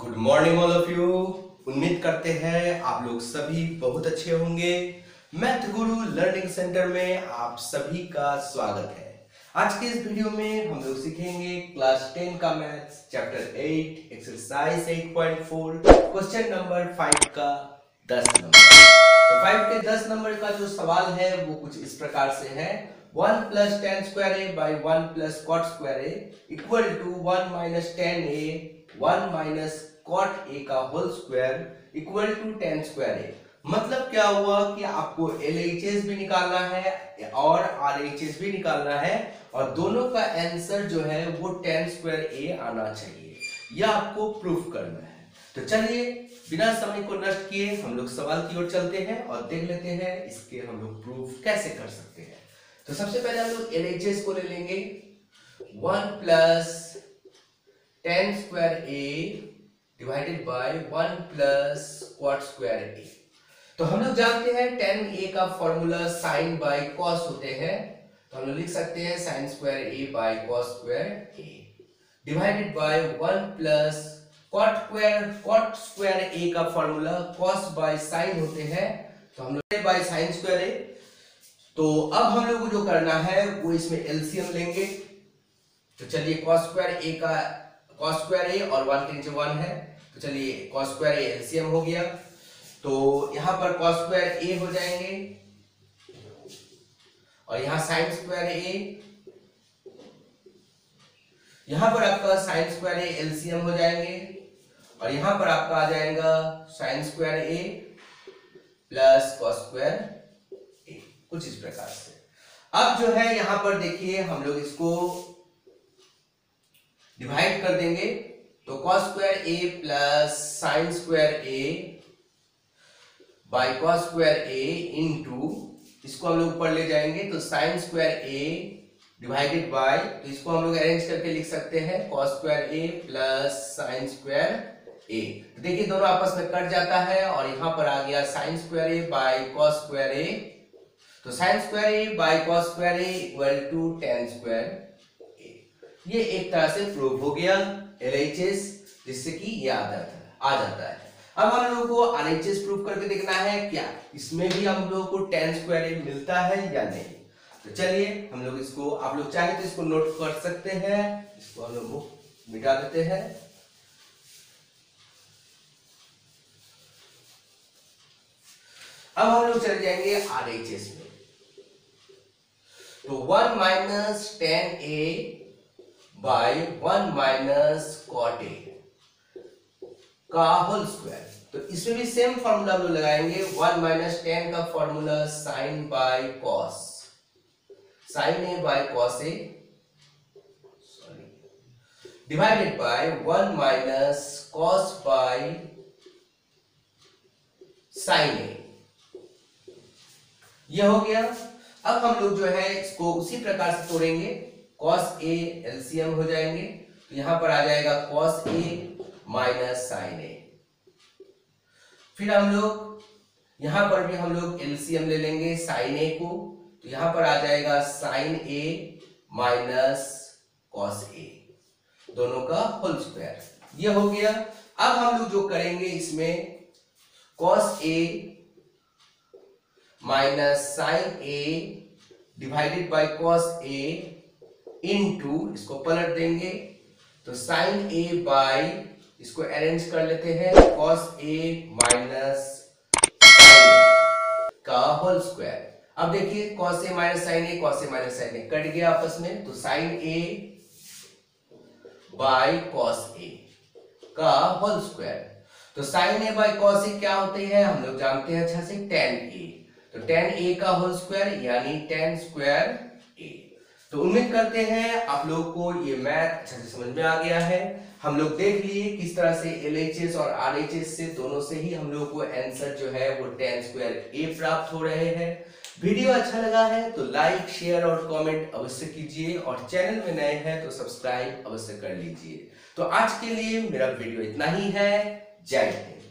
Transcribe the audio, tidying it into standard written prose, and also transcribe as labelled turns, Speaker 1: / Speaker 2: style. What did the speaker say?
Speaker 1: Good morning all of you. उम्मीद करते हैं आप लोग सभी बहुत अच्छे होंगे। मैथ गुरु लर्निंग सेंटर में आप सभी का स्वागत है। आज के इस वीडियो में हम लोग सीखेंगे क्लास 10 का maths chapter 8 exercise 8.4 question number 5 का 10 नंबर। तो 5 के 10 नंबर का जो सवाल है वो कुछ इस प्रकार से है। 1 plus tan square a by 1 plus cot square a equal to 1 minus tan a 1 minus cot a का whole square equal to tan square a। मतलब क्या हुआ कि आपको LHS भी निकालना है और RHS भी निकालना है और दोनों का आंसर जो है वो tan square a आना चाहिए। यह आपको प्रूफ करना है। तो चलिए बिना समय को नष्ट किए हम लोग सवाल की ओर चलते हैं और देख लेते हैं इसके हम लोग प्रूफ कैसे कर सकते हैं। तो सबसे पहले हम लोग LHS को ले लेंगे। 1 plus tan square a divided by 1 plus cot square a। तो हम लोग जानते हैं tan a का फॉर्मूला sin by cos होते हैं, तो हम लोग लिख सकते हैं sin square a by cos square a divided by 1 plus cot square a का फॉर्मूला cos by sin होते हैं, तो हम लोग by sin square a। तो अब हम लोग को जो करना है वो इसमें एलसीएम लेंगे। तो चलिए cos square a और 1 के नीचे 1 है, तो चलिए cos square a एलसीएम हो गया। तो यहां पर cos square a हो जाएंगे और यहां sin square a, यहां पर आपका sin square a एलसीएम हो जाएंगे और यहां पर आपका आ जाएगा sin square a plus cos square a, कुछ इस प्रकार से। अब जो है यहां पर देखिए हम लोग इसको डिवाइड कर देंगे, तो cos square a plus sin square a by cos square a into, इसको हम लोग ऊपर ले जाएंगे तो sin square a divided by, तो इसको हम लोग अरेंज करके लिख सकते हैं cos square a plus sin square a। तो देखिए दोनों आपस में कट जाता है और यहां पर आ गया sin square a by cos square a। तो sin square a by cos square a equal to tan square a। ये एक तरह से प्रूव हो गया LHS, जिससे कि ये आ जाता है। अब हम लोगों को RHS प्रूव करके देखना है क्या इसमें भी हम लोगों को tan square a मिलता है या नहीं। तो चलिए हम लोग इसको, आप लोग चाहे तो इसको नोट कर सकते हैं, इसको हम लोग मिटा देते हैं। अब हम लोग चले जाएंगे RHS में। तो 1 minus tan a by 1 minus cot a का होल स्क्वायर, तो इसमें भी सेम फॉर्मूला हम लोग लगाएंगे। 1 minus tan का formula sin by cos, sin a by cos a divided by 1 minus cos by sin a, यह हो गया। अब हम लोग जो है इसको उसी प्रकार से तोड़ेंगे, cos a एलसीएम हो जाएंगे, तो यहां पर आ जाएगा cos a minus sin a। फिर हम लोग यहां पर भी हम लोग एलसीएम ले लेंगे sin a को, तो यहां पर आ जाएगा sin a minus cos a, दोनों का होल स्क्वायर, ये हो गया। अब हम लोग जो करेंगे इसमें cos a minus sin a divided by cos a into, इसको पलट देंगे तो sin a बाय, इसको अरेंज कर लेते हैं cos a minus sin a का होल स्क्वायर। अब देखिए cos a minus sin a, cos a minus sin a cut गया आपस में, तो sin a by cos a का होल स्क्वायर। तो sin a by cos a क्या होते हैं हम लोग जानते हैं अच्छा से, tan a। तो tan a का होल स्क्वायर यानी tan स्क्वायर a। तो उम्मीद करते हैं आप लोगों को ये मैथ अच्छा से समझ में आ गया है। हम लोग देख लिए किस तरह से LHS और RHS से दोनों से ही हम लोगों को आंसर जो है वो tan स्क्वायर a प्राप्त हो रहे हैं। वीडियो अच्छा लगा है तो लाइक शेयर और कमेंट अवश्य कीजिए और चैनल में नए हैं तो सब्सक्राइब अवश्य कर लीजिए। तो आज के लिए मेरा वीडियो इतना ही है। जय हिंद।